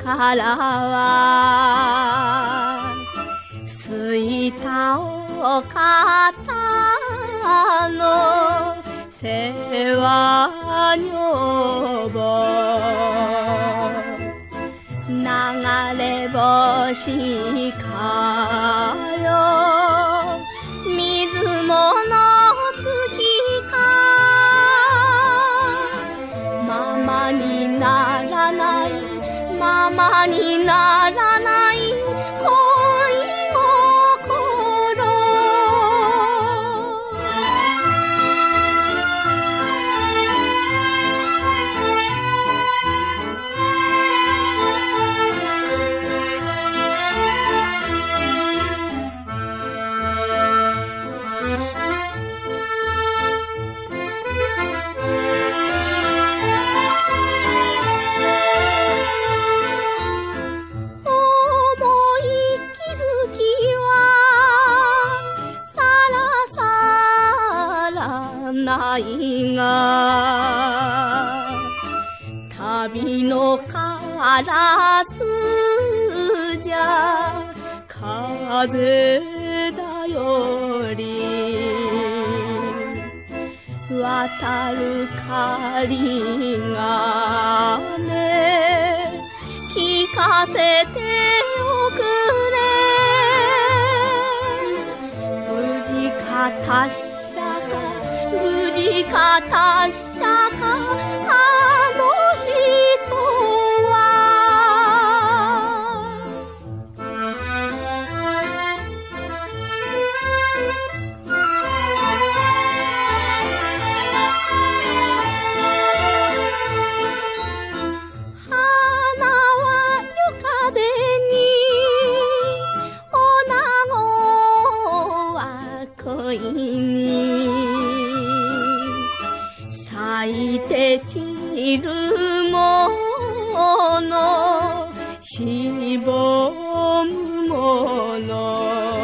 からはすいたお方の世話女房流れ星かよ水もの月かママにならないママにならない恋ないが旅のカラスじゃ風だより渡る狩がね聞かせておくれ無事か達者か無事か達者かあの人は花は夜風に女子は恋に咲いて散るものしぼむもの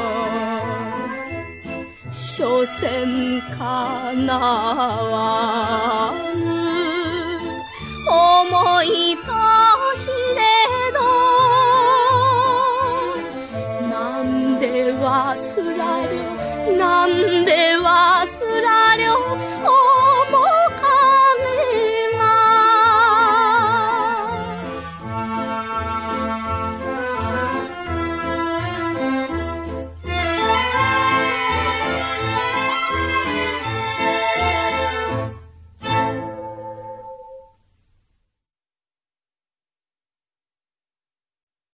所詮かなわぬ思いとしれどなんで忘らりょなんで忘らりょ